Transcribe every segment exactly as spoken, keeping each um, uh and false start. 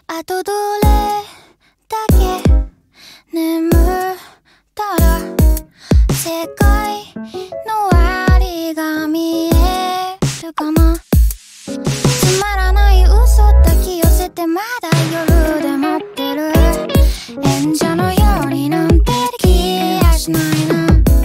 あとどれだけ眠ったら世界の終わりが見えるかな。つまらない嘘抱き寄せてまだ夜で待ってる。演者のようになんてできやしないな。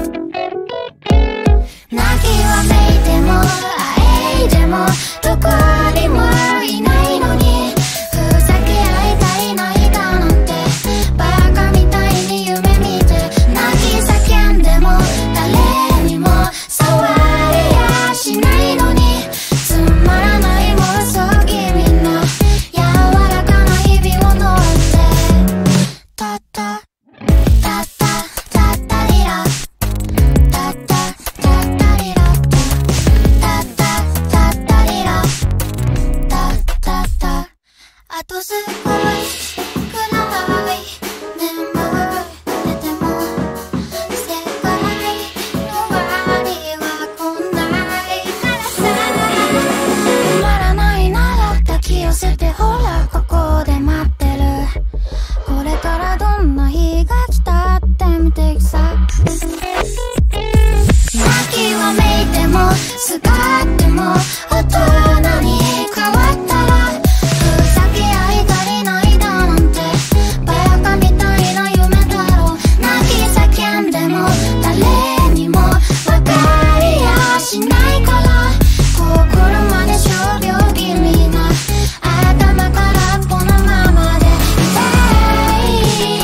泣きわめいてもあえいでもどこにもいないのに、ふざけ合いたいないだなんてバカみたいに夢見て、泣き叫んでも誰にも触れやしないのに、つまらない妄想気味な柔らかな日々を乗ってたったたったたったりらたったたったりらたったたったりらたったたあと少しくらい眠ってても世界の終わりは来ないからさ。止まらないなら抱き寄せてほらここで待ってる。これからどんな日が来たってみてさ。泣きわめいてもすがっても大人に変わったら、ふざけ合い足りないだなんてバカみたいな夢だろう。泣き叫んでも誰にもわかりやしないから、心まで傷病気味な頭からこのままでいたい。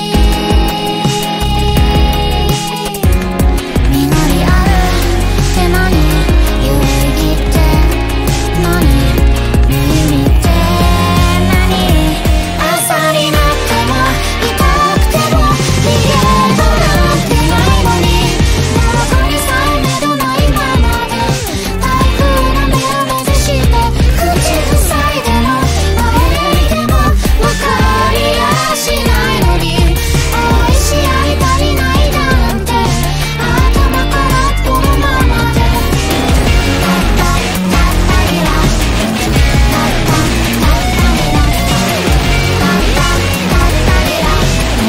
実りあるって何、有意義って何、無意味って何、朝になっても痛くても逃げ場なんてないのに、どこにさえ目のないままで台風の目を目指して口塞いでもあえいでもわかりやしないのに、愛し合い足りないだなんて頭からこのままでたったたったりらたったたったりらたったたったりら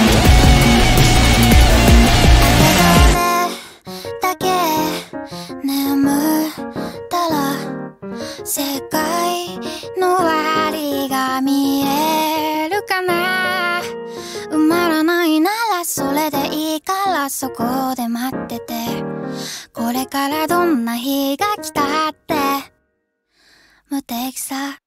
だけ眠ったら世界の終わりが見えるかな。埋まらないならそれでいいからそこで待ってて、これからどんな日が来たって無敵さ。